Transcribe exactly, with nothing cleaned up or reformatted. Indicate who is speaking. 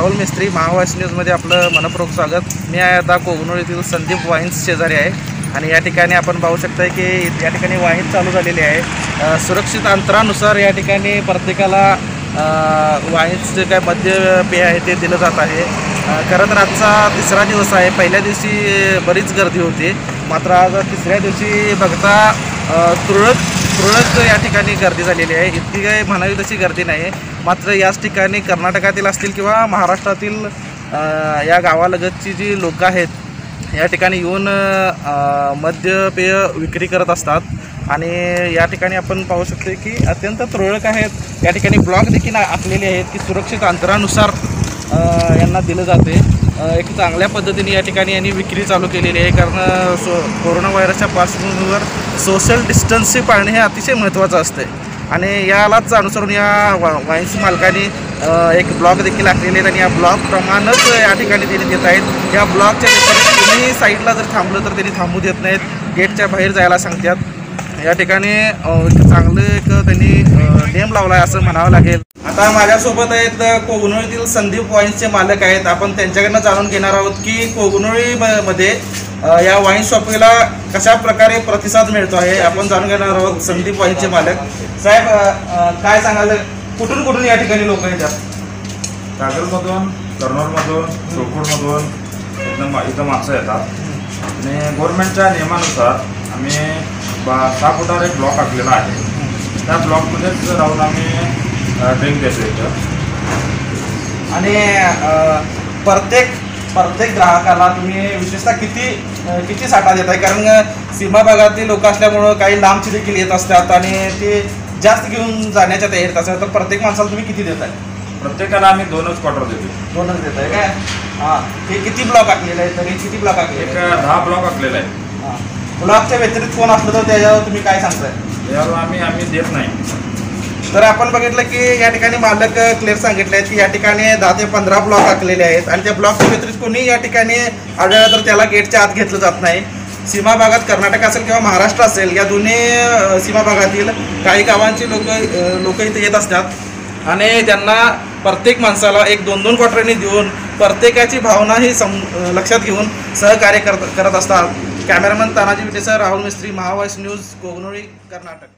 Speaker 1: राहुल मिस्त्री, महावाईस न्यूजमध्ये आपलं मनपूर्वक स्वागत। मी आहे आता कोगनोळ येथील संदीप वाईन्स शेजारी आहे आणि या ठिकाणी आपण पाहू शकता की या ठिकाणी वाईन चालू झालेली आहे। सुरक्षित अंतरानुसार या ठिकाणी प्रत्येकाला वाईन्स जे काय मद्य पेय आहे ते दिलं जात आहे। खरं तर आजचा तिसरा दिवस आहे। पहिल्या दिवशी बरीच गर्दी होती, मात्र आज तिसऱ्या दिवशी बघता तुरळक तुरळक या ठिकाणी गर्दी झालेली आहे। इतकी काही म्हणावी तशी गर्दी नाही, मात्र याच ठिकाणी कर्नाटकातील असतील किंवा महाराष्ट्रातील या गावालगतची जी लोक आहेत या ठिकाणी येऊन मद्य पेय विक्री करत असतात आणि या ठिकाणी आपण पाहू शकतो की अत्यंत तुरळक आहेत। या ठिकाणी ब्लॉक देखील आखलेले आहेत की सुरक्षित अंतरानुसार यांना दिलं जाते। एक चांगल्या पद्धतीने या ठिकाणी यांनी विक्री चालू केलेली आहे, कारण सो कोरोना व्हायरसच्या पार्श्वभूमीवर सोशल डिस्टन्सिंग पाळणे हे अतिशय महत्त्वाचं असते आणि यालाच अनुसरून या वा वाईन्स मालकांनी एक ब्लॉक देखील आखलेले आहेत आणि या ब्लॉकप्रमाणेच या ठिकाणी त्यांनी देत आहेत। या ब्लॉकच्या तुम्ही साईडला जर थांबलं तर त्यांनी थांबू देत नाहीत, गेटच्या बाहेर जायला सांगतात। या ठिकाणी चांगलं एक त्यांनी नेम लावला आहे असं म्हणावं लागेल। आता माझ्यासोबत आहेत कोगनोळीतील संदीप वाईन्सचे मालक आहेत। आपण त्यांच्याकडनं जाणून घेणार आहोत की कोगनोळीमध्ये या वाईन शॉपला कशा प्रकारे प्रतिसाद मिळतो आहे। आपण जाणून घेणार आहोत संदीप वाईन्सचे मालक साहेब, काय सांगाल, कुठून कुठून या ठिकाणी लोक येतात?
Speaker 2: कागलमधून, कर्नूलमधून, सोपूरमधून एकदम इथं माणसं येतात आणि गव्हर्नमेंटच्या नियमानुसार आम्ही बा सहा फुटावर एक ब्लॉक आखलेला आहे। त्या ब्लॉकमध्येच राहून आम्ही ड्रिंक देतो इथं
Speaker 1: आणि प्रत्येक प्रत्येक ग्राहकाला तुम्ही विशेषतः किती किती साठा देत आहे? कारण सीमा भागातील लोक असल्यामुळं काही लांबची देखील येत असतात आणि ते जास्त घेऊन जाण्याच्या तयारीत असतात, तर प्रत्येक माणसाला तुम्ही किती देत आहे?
Speaker 2: प्रत्येकाला आम्ही दोनच क्वार्टर देतो।
Speaker 1: दोनच देत आहे काय? हां, हे किती ब्लॉक आखलेले आहेत? तरी किती ब्लॉक आखले?
Speaker 2: एक दहा ब्लॉक आखलेला आहे।
Speaker 1: हां, ब्लॉकच्या व्यतिरिक्त कोण असलं तर त्याच्यावर तुम्ही काय सांगताय?
Speaker 2: त्यावर आम्ही आम्ही देत नाही।
Speaker 1: तर आपण बघितलं की या ठिकाणी मालक क्लिअर सांगितले आहेत की या ठिकाणी दहा ते पंधरा ब्लॉक आखलेले आहेत आणि त्या ब्लॉकच्या व्यतिरिक्त कोणी या ठिकाणी आढळलं तर त्याला गेटच्या आत घेतलं जात नाही। सीमा भागात कर्नाटक असेल किंवा महाराष्ट्र असेल, या दोन्ही सीमा भागातील काही गावांची लोक लोक इथे येत असतात आणि त्यांना प्रत्येक माणसाला एक दोन दोन क्वार्टरनी देऊन प्रत्येकाची भावनाही सम लक्षात घेऊन सहकार्य करत करत असतात। कॅमेरामन तानाजी विटेसह, राहुल मिस्त्री, महावाईस न्यूज, कोगनोळी, कर्नाटक।